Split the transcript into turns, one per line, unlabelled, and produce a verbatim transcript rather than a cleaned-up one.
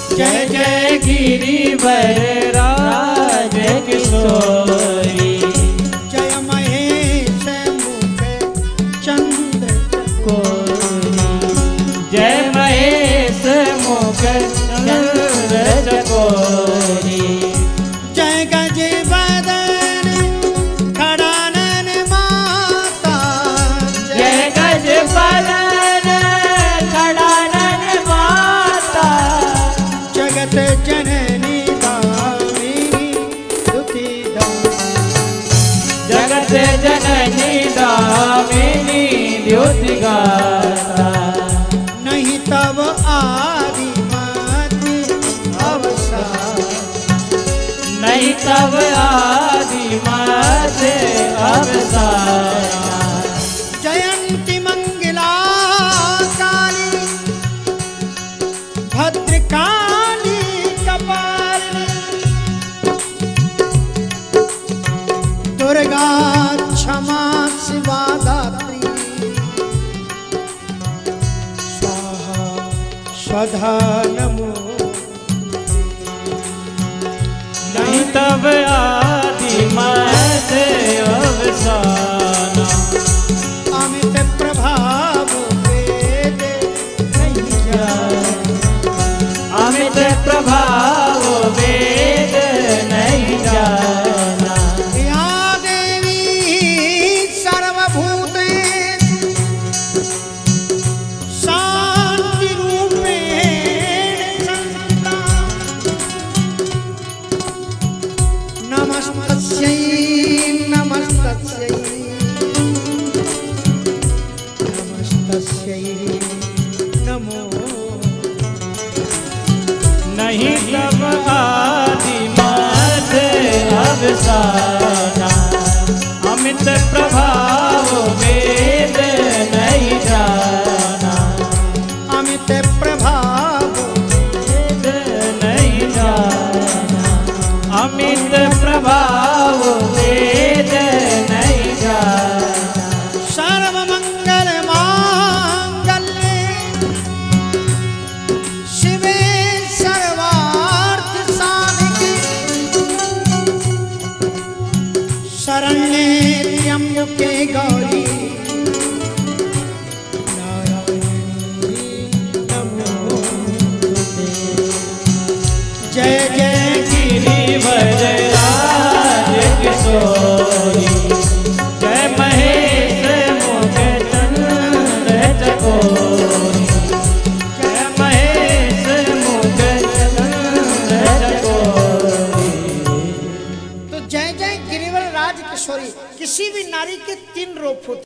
जय जय गिरिवर राज किशोरी।
जय महेश मुख चंद्र चकोरी।
जय महेश मुख चंद्र चकोरी।
जय गज बदन खड़ानन माता।
जय गज बदन खड़ानन माता।
जगत जननी दामिनी दुखी
जगत जननी दामिनी द्योति गाता।
नहीं तब आदि मध्य अवसान।
नहीं तब आदि मध्य अवसान।
जयंती मंगला काली भद्रकाली कपालिनी। दुर्गा क्षमा शिवा दात्री। स्वाहा स्वधा नमो।
नहीं तब आदि मध्य अवसान।
अमित प्रभाव वेद नहीं जाना।
अमित प्रभाव वेद नहीं जाना।
या देवी सर्वभूतेषु शांति रूपेण संस्थिता। नमस्तस्यै नमस्तस्यै नमस्तस्यै नमो।
नहीं तब आदि मध्य अवसाना। अमित प्रभाव वेद नहीं जाना।
अमित प्रभाव
वेद नहीं जाना। अमित प्रभाव वेद नहीं जाना।
सर्वमंगल मांगल्ये शिवे सर्वार्थ साधिके। शरण्ये त्र्यंबके गौरी नारायणी नमोस्तुते। जय जय
गिरिवर राज किशोरी। जय महेश मुख चंद्र चकोरी। जय महेश मुख चंद्र चकोरी।
तो जय जय गिरिवर राज किशोरी। किसी भी नारी के तीन रूप होते।